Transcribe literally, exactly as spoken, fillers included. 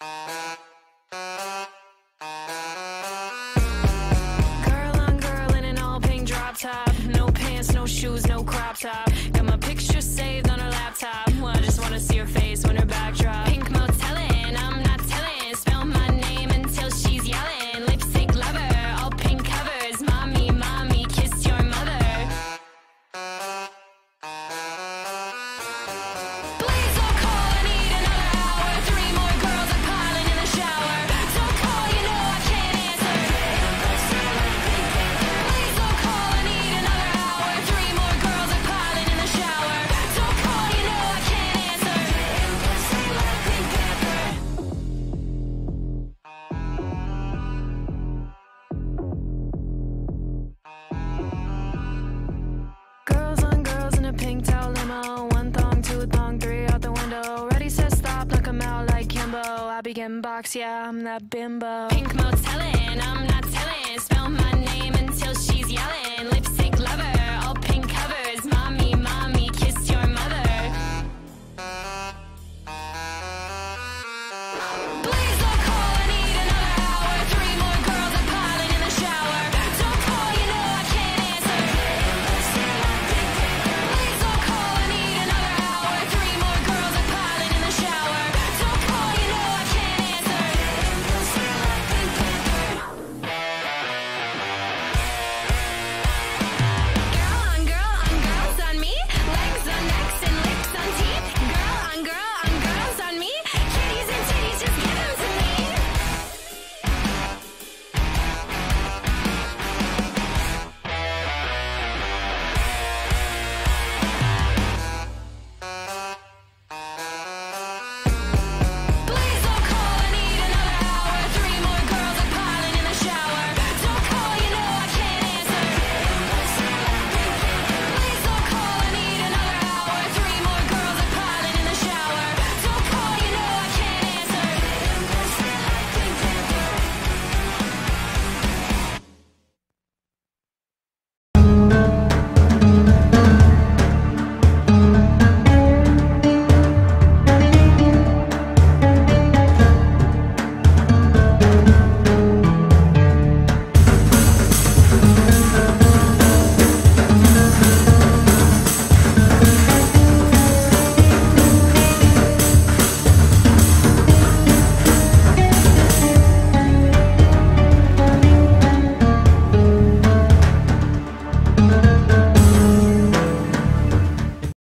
Girl on girl in an all pink drop top, no pants, no shoes, no crop top. Got my picture saved on her laptop. Well, I just wanna see her face when her backdrop. Pink motelin, I'm not telling. Spell my name until she's yelling. Lipstick lover, all pink covers. Mommy, mommy, kiss your mother. Please don't call, I need another hour. Three more girls are piling in the shower. Don't call, you know I can't answer. Please don't call, I need another hour. Three more girls are piling in the shower. Don't call, you know I can't answer. Girls on girls in a pink towel limo. One thong, two thong, three out the window. Ready, set, stop, knock 'em out like kimbo. I begin box, yeah, I'm that bimbo. Pink motelin, I'm not telling. Spell my name until she's yelling. Lips